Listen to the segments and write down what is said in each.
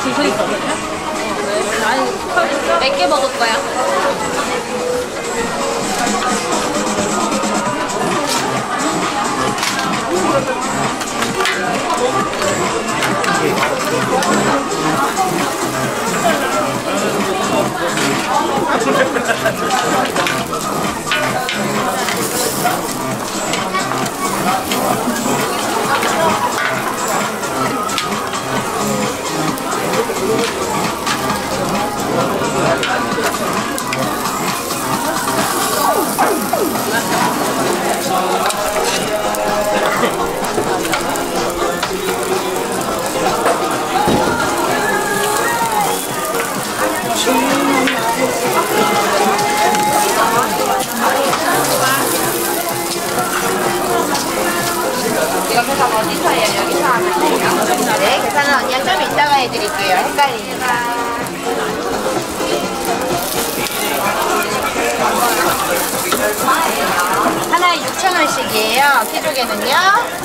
줄 서 있거든요? 왜? 아니, 몇 개 먹을 거야? 이거 계산 어디서 해요? 여기서 하면 돼요? 네, 계산은 언니가 좀 이따가 해드릴게요. 헷갈리니까. 하나에 6,000원씩이에요. 키조개는요?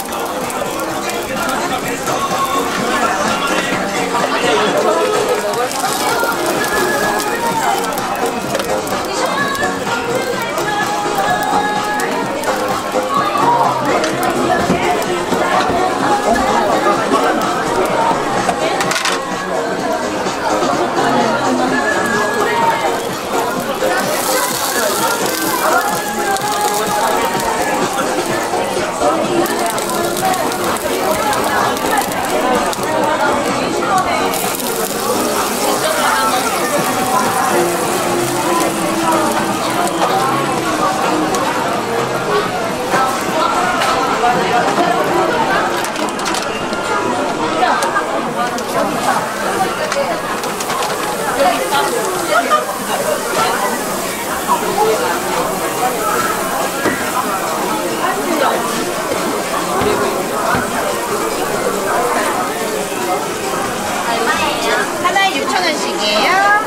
하나에 6,000원씩이에요.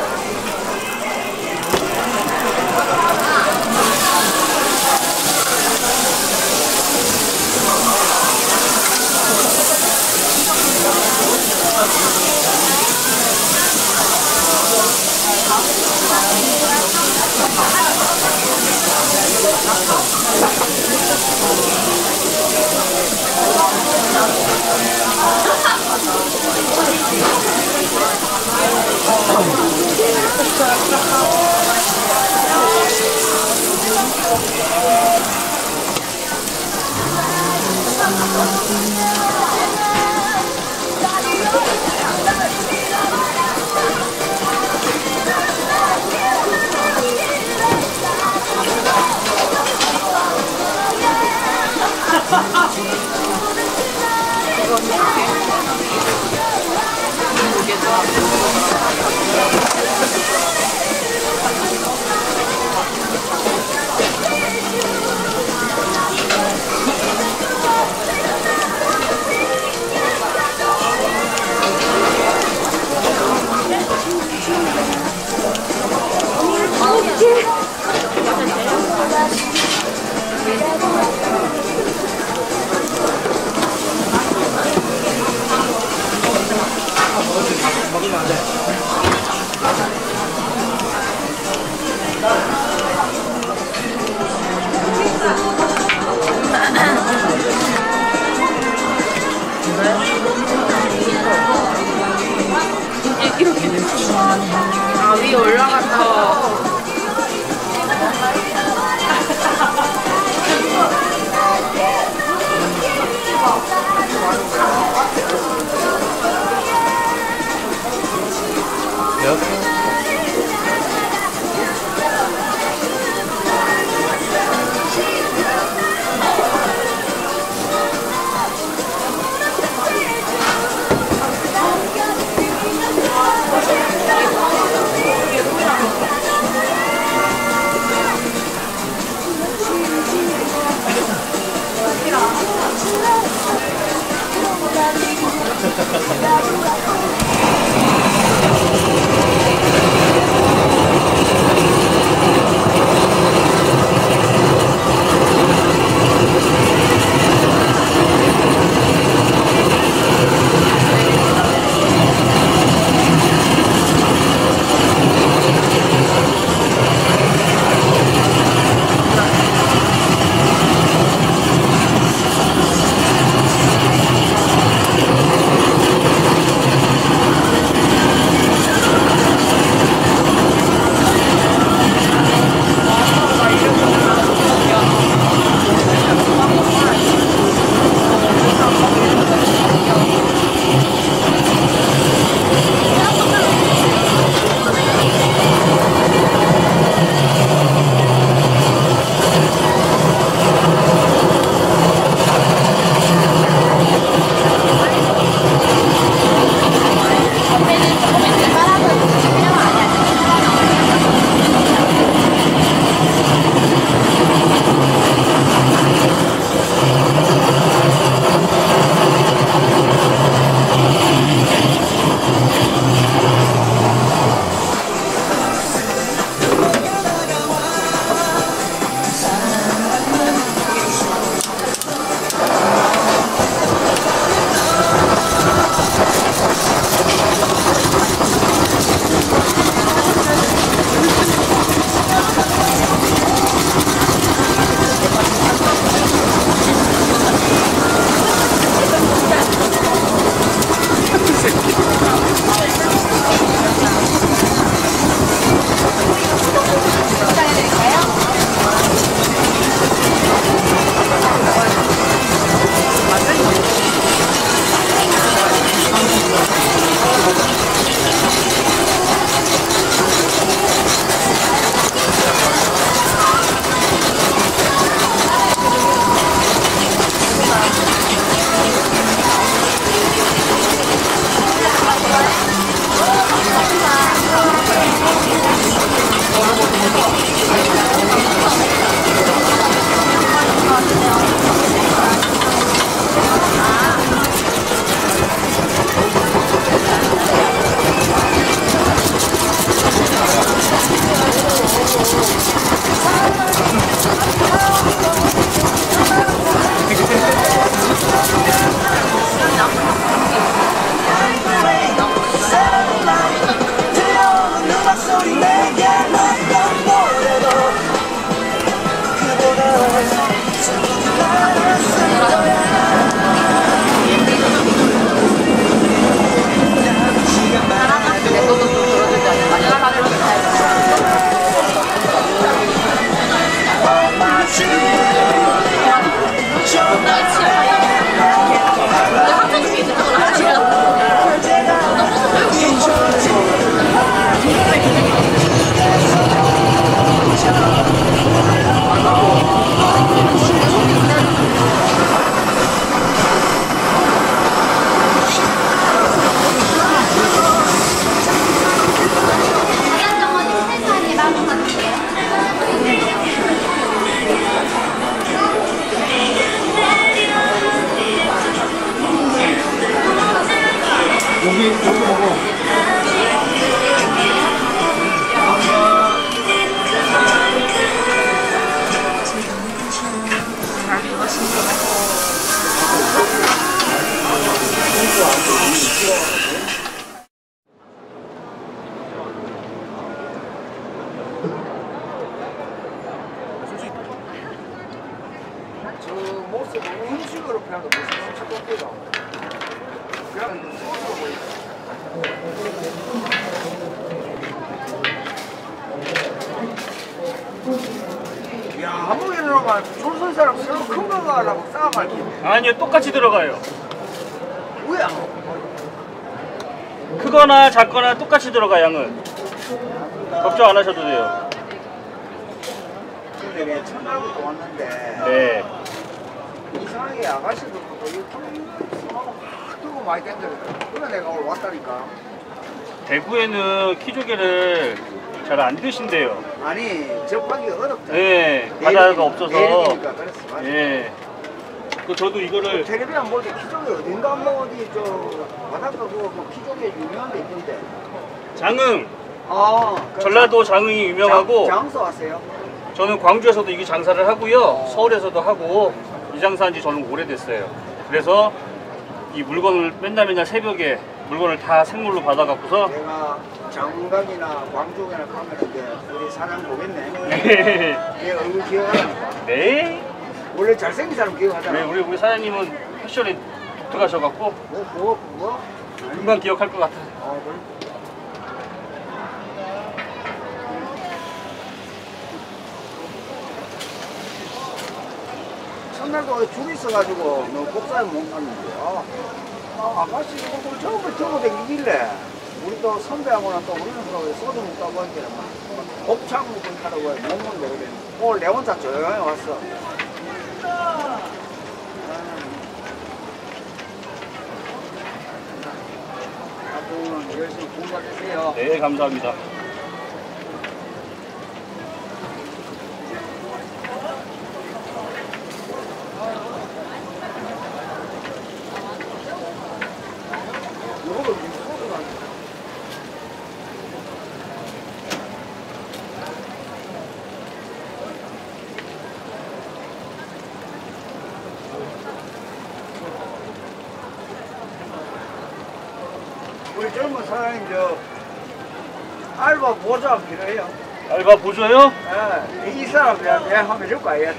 먹으면 안 돼. 이렇게 아, 위에 올라가서 모습 음식으로 그냥 무슨 음식 없기도 그냥 소스로 보이지. 야, 한복에 들어가 줄선 사람 새로 큰 거가 하라고 싸워갈게. 아니요, 똑같이 들어가요. 뭐야? 크거나 작거나 똑같이 들어가, 양은. 걱정 안 하셔도 돼요. 근데 왜 첫날부터 왔는데 네. 이상하게 아가씨들도 이렇게 손하고 확 들고 많이 땡겨더라고. 그래 내가 오늘 왔다니까. 대구에는 키조개를 잘 안 드신대요. 아니 접하기가 어렵다. 네, 바다가 없어서. 대륙이니까 그랬어. 맞아. 예. 그 저도 이거를 텔레비전 볼 때 키조개 어딘가 뭐 어디 저 바닷가 그거 뭐 키조개 유명한 데 있던데. 장흥, 아 전라도 장흥이 유명하고 장소 왔어요? 저는 광주에서도 이게 장사를 하고요. 서울에서도 하고 이 장사한 지 저는 오래됐어요. 그래서 이 물건을 맨날 새벽에 물건을 다 생물로 받아갖고서 내가 장강이나 광주나 가면 이제 우리 사장 보겠네. 네. 얘 얼굴 기억하라니까. 네. 원래 잘생긴 사람 기억하잖아. 네, 우리 사장님은 패션이 독특하셔갖고 뭐? 금방 기억할 것 같아요. 그래? 첫날도 줄 있어가지고 너 복사를 못 갔는데 아가씨 이거 처음에 들고 다니길래 우리도 선배하고는 또 우리는 또 소주 먹다 보니까 곱창 먹고 하라고 못 먹는데 그래. 오늘 내 혼자 조용히 왔어. 앞으로는 열심히 공부하세요. 네, 감사합니다. 우리 젊은 사장님 저 알바 보자 필요해요. 알바 보조요? 예, 이 사람 내가 하면 줄 거야.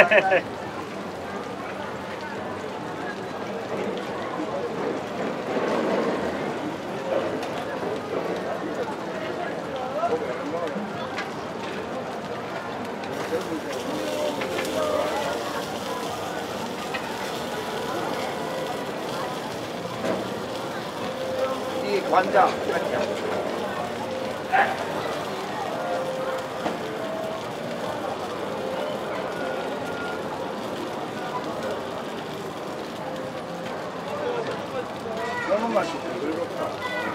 이 관장 너무 맛있다. 즐겁다.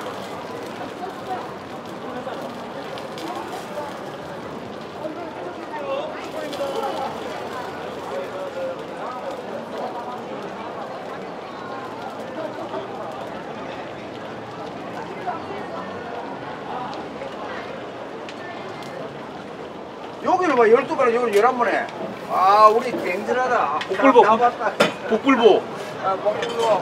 여기는 봐 12번 여기 11번에 아 우리 땡들하다. 복불복. 다 봤다. 복불복. 아 복불복.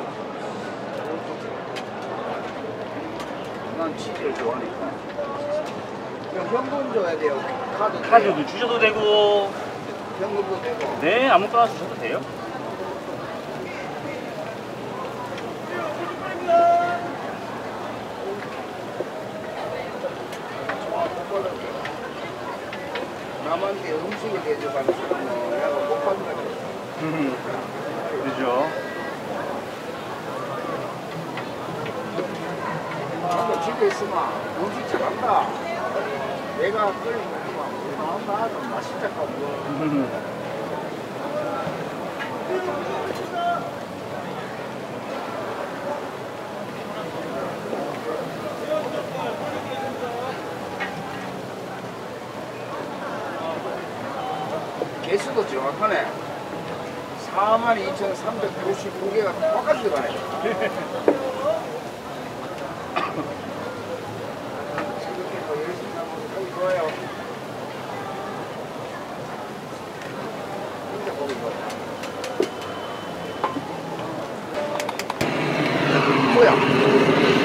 난 치즈를 좋아하니까. 그럼 현금 줘야 돼요. 카드도 주셔도 되고 현금도 되고. 네, 아무거나 주셔도 돼요. 남한테 음식을 대접하는 사람은 내가 못 받는 거야. 그죠. 나도 집에 있으면 음식 잘한다. 내가 끓인 거지만 나온다 하면 맛있다 하고. 개수도 정확하네. 42,399개가 똑같이 들어가네. 지금부터 열심히 하면 보기 좋아요. 진짜 보기 좋아요. 뭐야?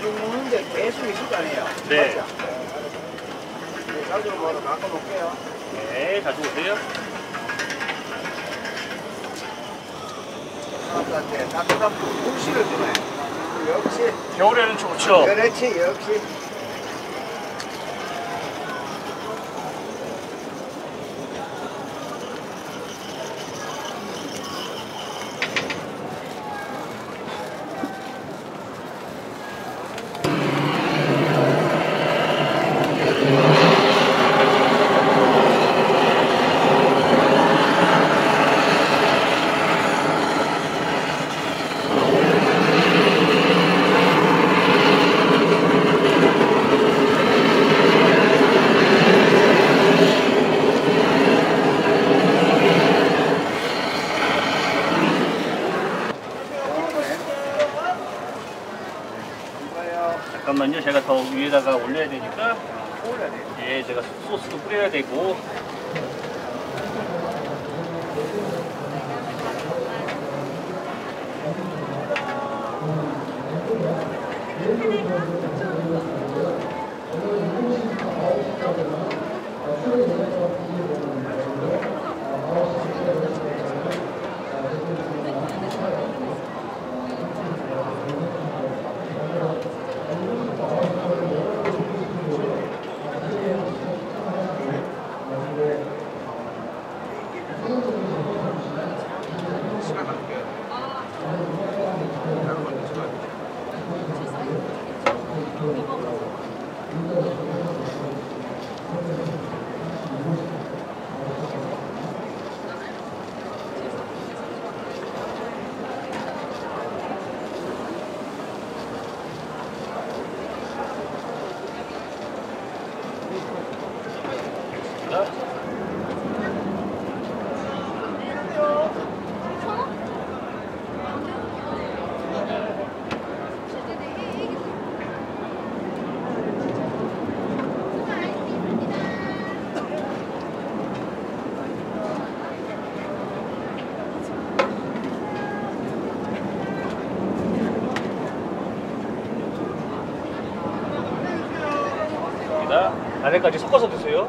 계속 먹는데 계속 있을 거 아니에요? 네. 맞죠? 네, 자주 먹으러 갖고 놓을게요. 네, 자주 오세요. 사람들한테 따뜻한 물실을 주네. 역시. 겨울에는 좋죠. 그렇지, 역시. 잠깐만요. 제가 더 위에다가 올려야 되니까. 올려야 돼. 예, 제가 소스도 뿌려야 되고. 안에까지 섞어서 드세요.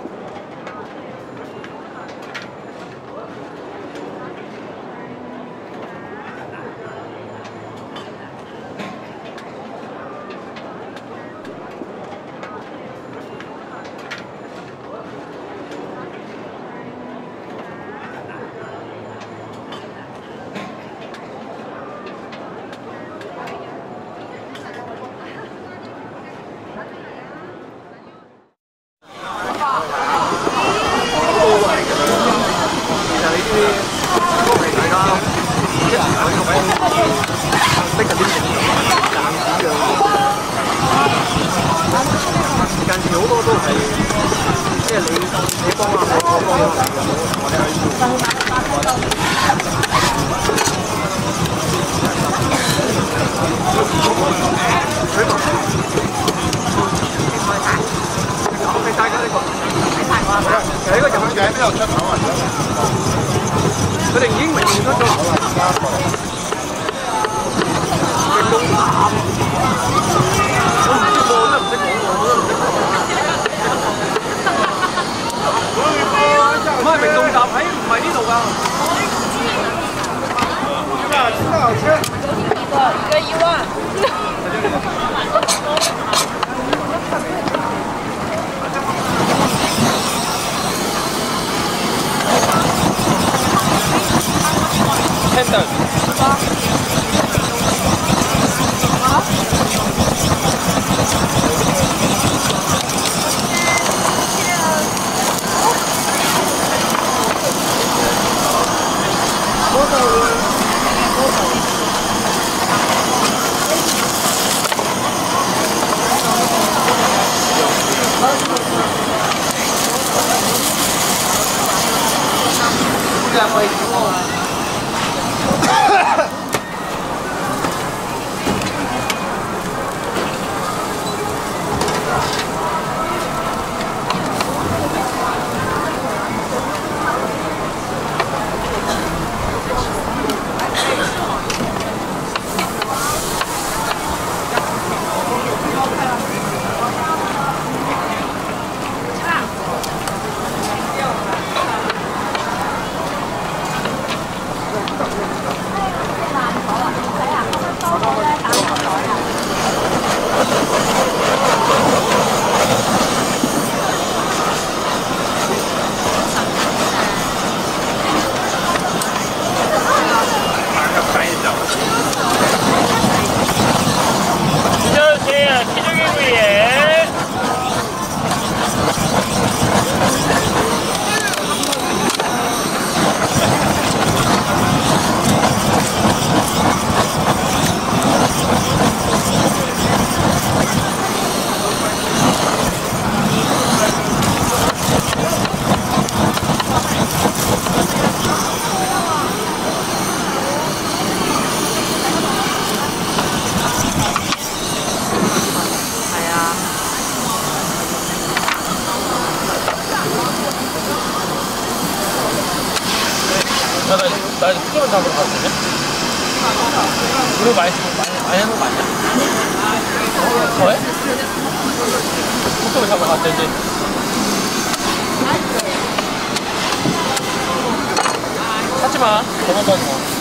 잡으러 갔거든요? 우리 많이 하는 거 아니야? 더해? 속도를 잡으러 갔대, 이제. 찾지 마. 도망가지 마.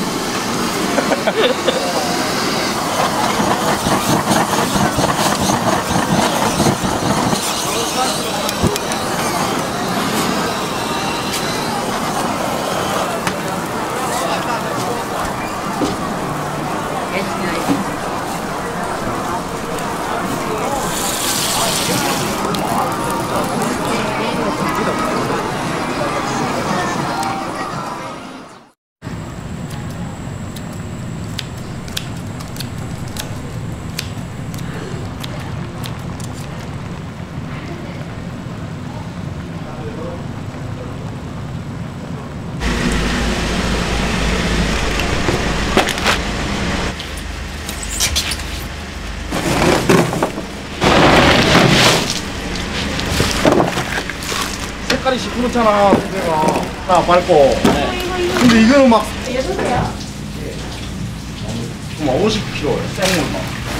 색깔이 시커멓잖아, 두개가. 딱 밟고. 근데 이거는 막. 좀 50kg에 생물만.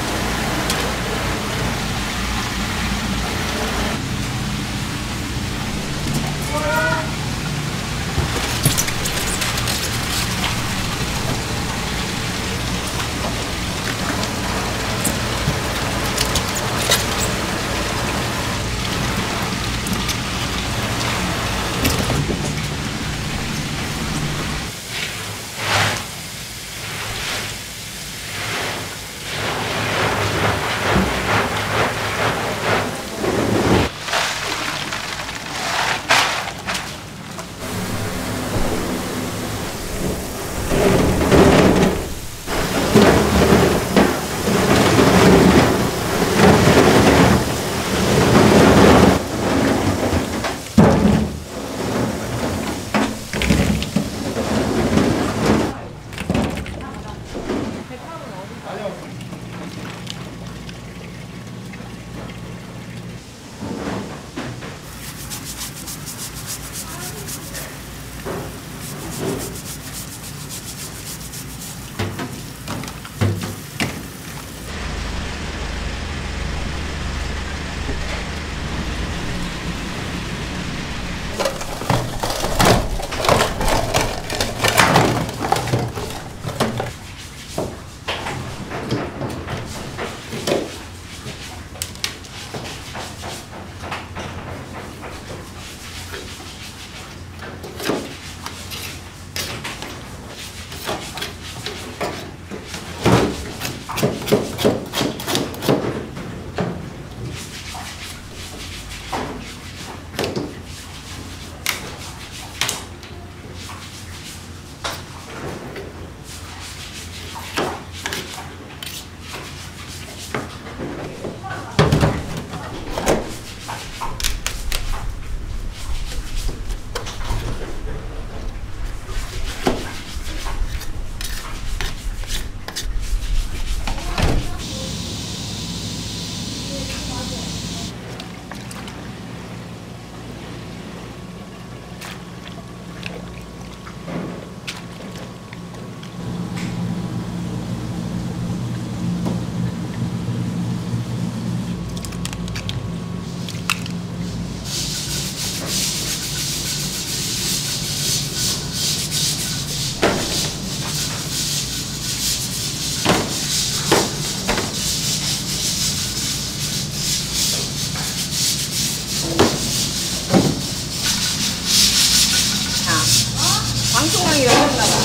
방송왕이 열렸나 봐.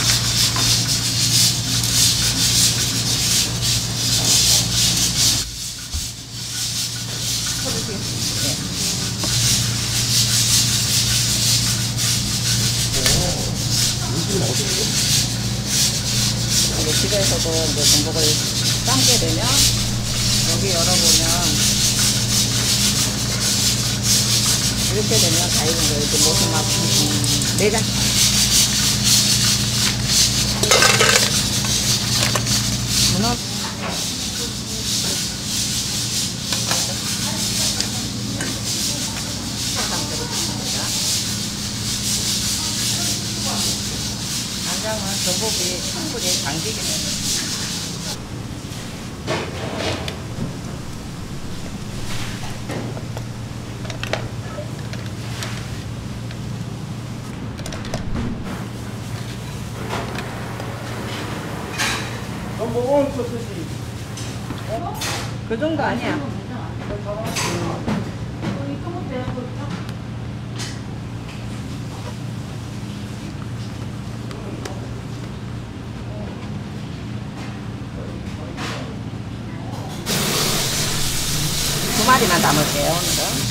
이제 집에서도 이제 전복을 삶게 되면 여기 열어보면 이렇게 되면 다 익은 거예요. 이렇게 모습 막 내장. 문어. 간장은 방법이 충분히 당기기는. 그 정도 아니야. 두 마리만 담을게요, 오늘은.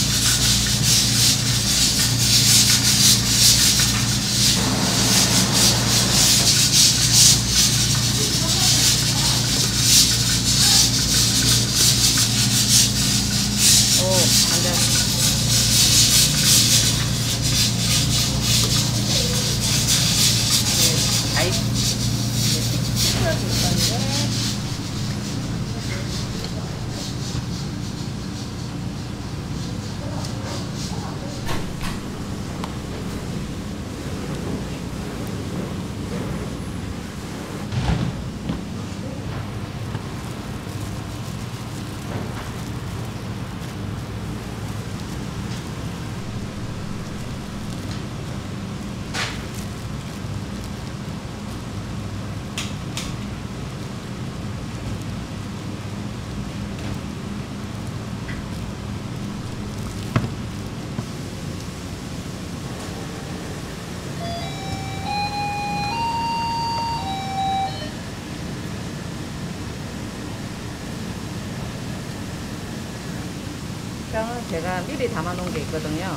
포장은 제가 미리 담아 놓은 게 있거든요.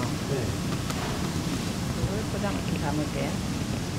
이걸 포장 이렇게 담을게요.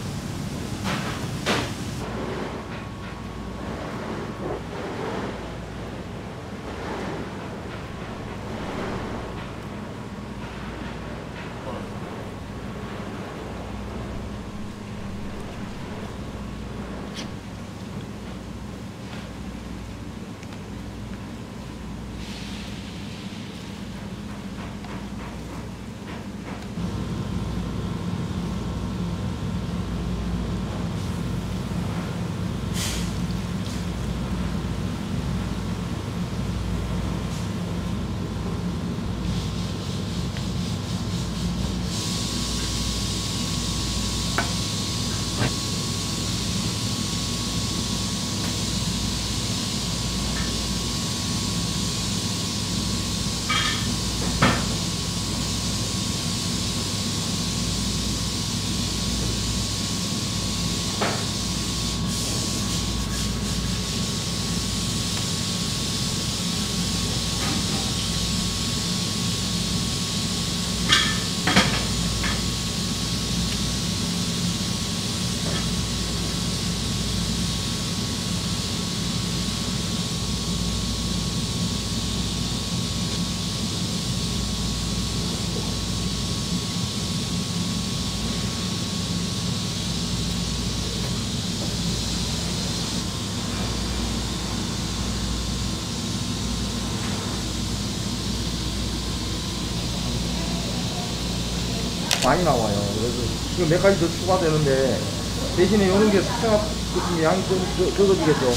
많이 나와요. 그래서 지금 몇 가지 더 추가되는데 대신에 이런 게 숙제가 양이 좀 적어지겠죠.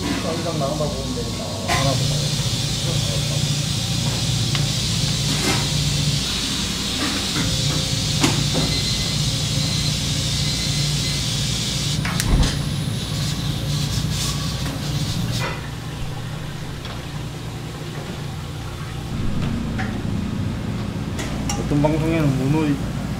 이상 나간다 보면 되니까 하나 보다. 어떤 방송에는 문어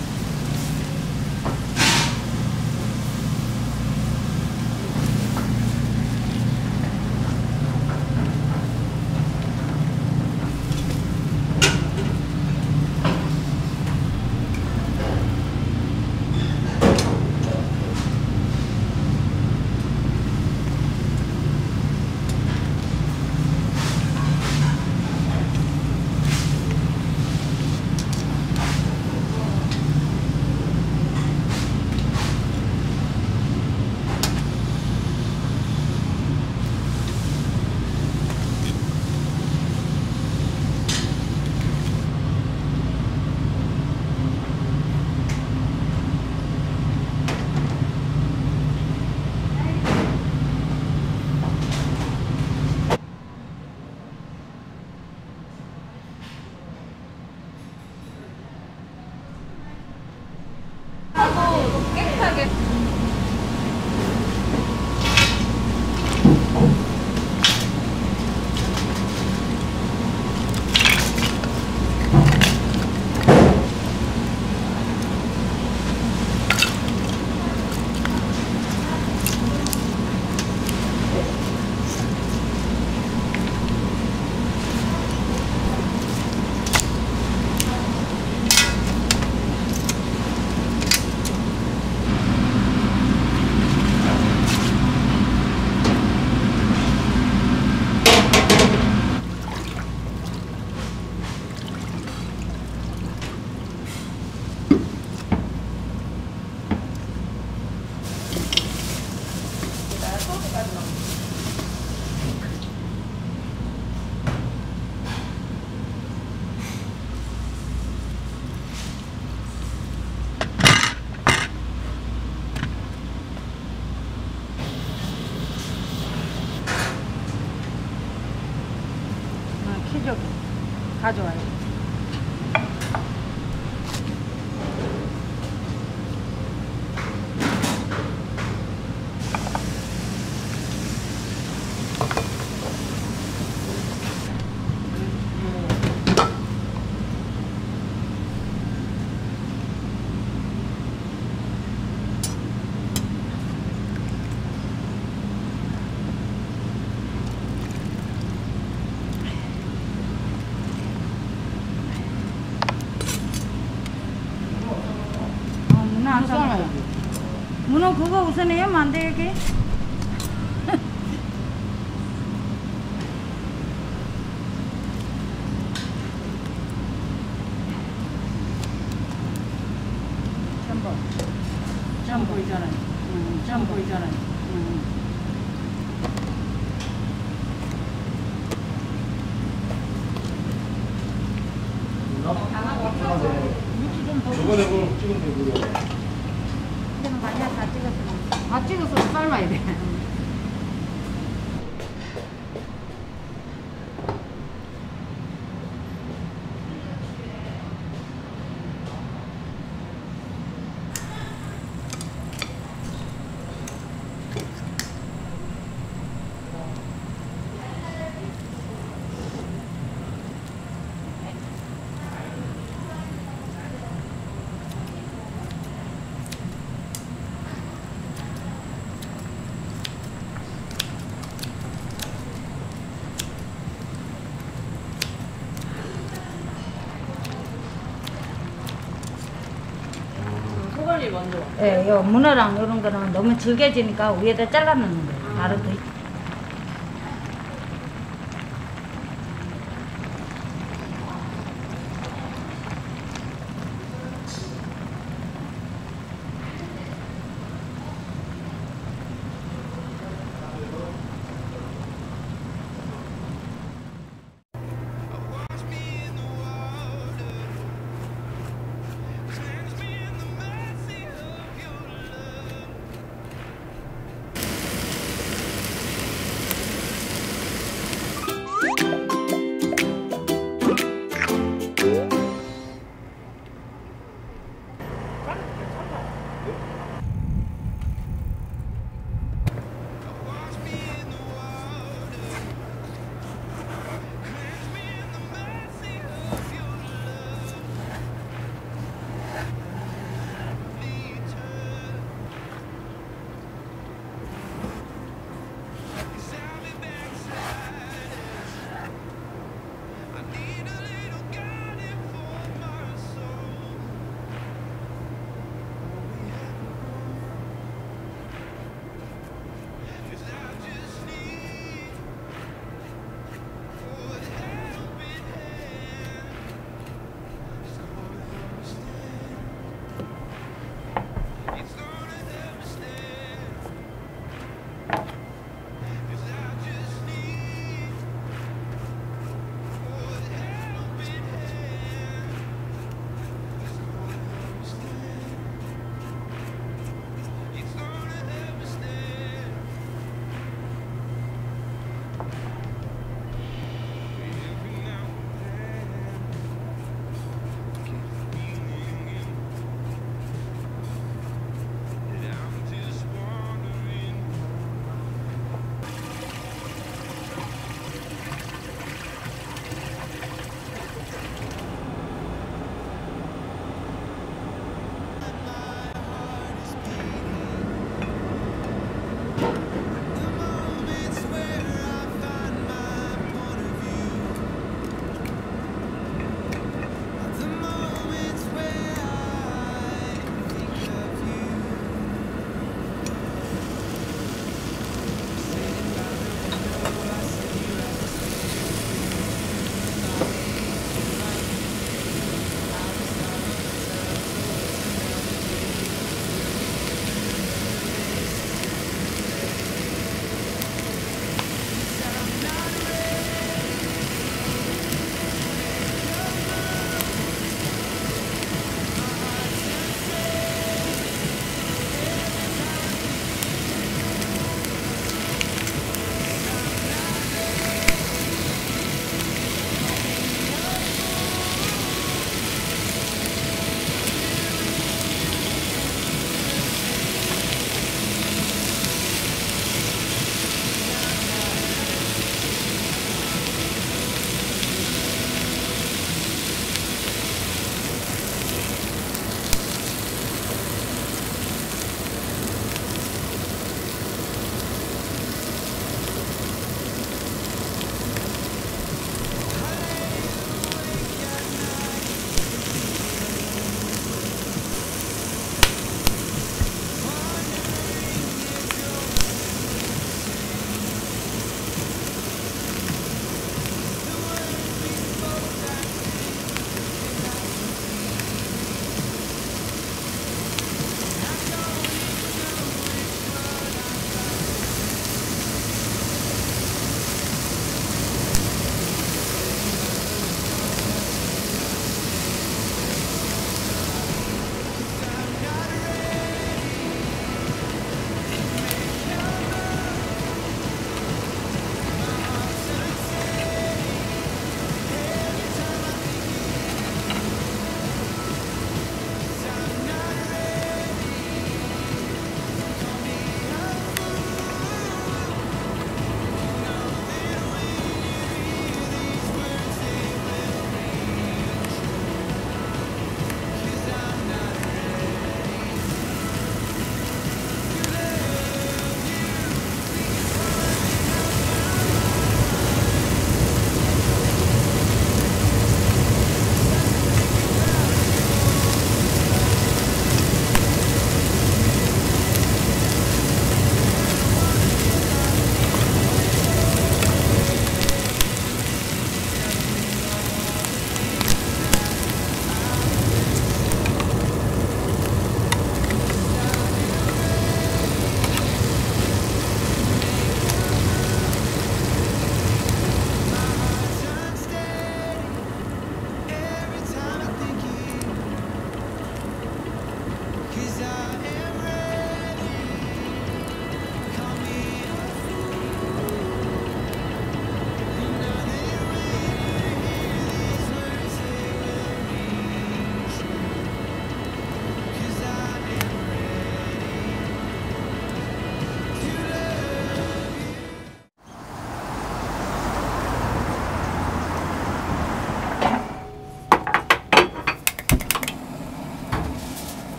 깨끗하게. 키저기 가져와요. 문어 안 삶아요. 문어 그거 우선 해면 안 돼, 여기? 전 보이잖아요. 전 보이잖아요. 저번에 그걸 찍으면 되고요. 근데 만약 다 찍었으면 다 찍어서 삶아야 돼. 소갈리 먼저. 예, 요 문어랑 이런 거는 너무 질겨지니까 위에다 잘라놓는 거예요. 바로 더.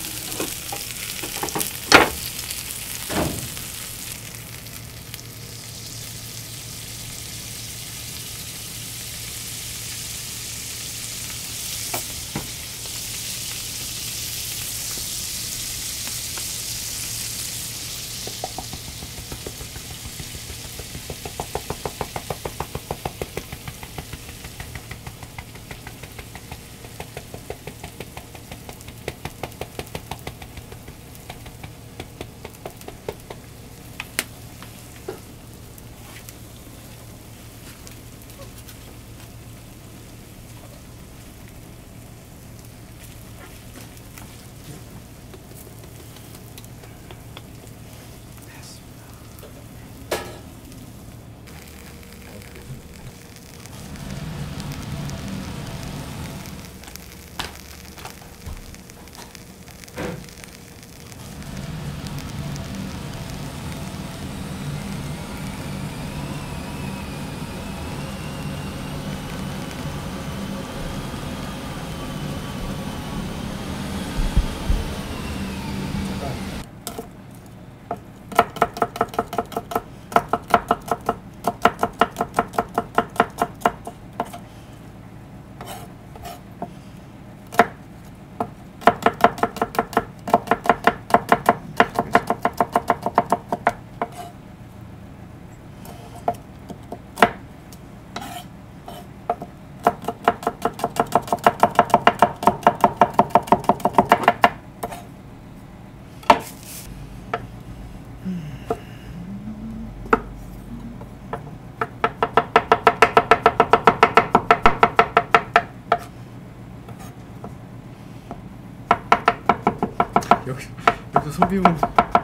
여기서 손 비우면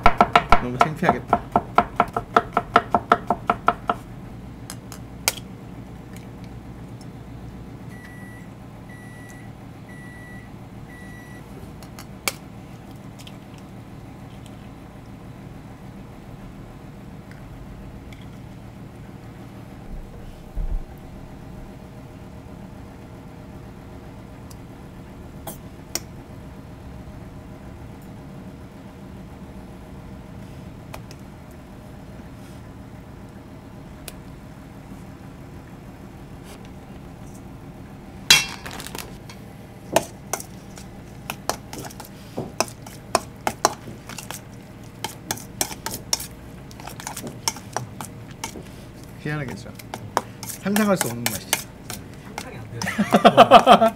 너무 창피하겠다. 희한하겠죠. 상상할 수 없는 맛이죠. 상상이 안 돼요.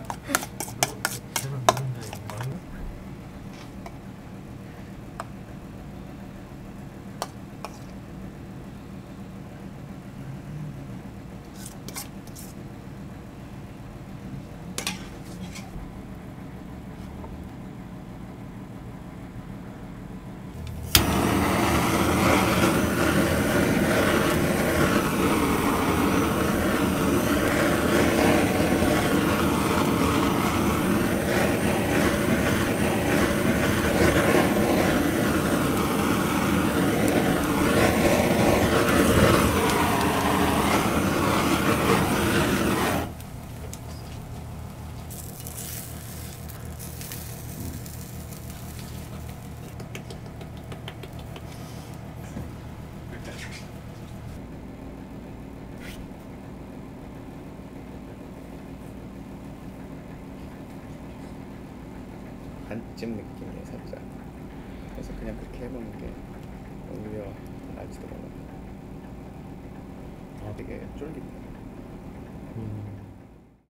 반쯤 느낌이에요, 살짝. 그래서 그냥 그렇게 해보는 게 오히려 나아지더라고요. 되게 쫄깃해요.